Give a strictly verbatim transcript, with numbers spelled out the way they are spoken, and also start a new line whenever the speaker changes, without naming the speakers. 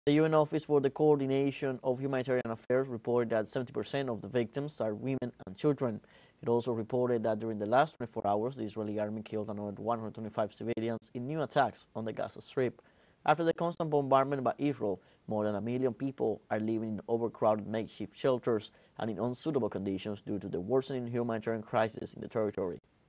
The U N Office for the Coordination of Humanitarian Affairs reported that seventy percent of the victims are women and children. It also reported that during the last twenty-four hours, the Israeli army killed another one hundred twenty-five civilians in new attacks on the Gaza Strip. After the constant bombardment by Israel, more than a million people are living in overcrowded makeshift shelters and in unsuitable conditions due to the worsening humanitarian crisis in the territory.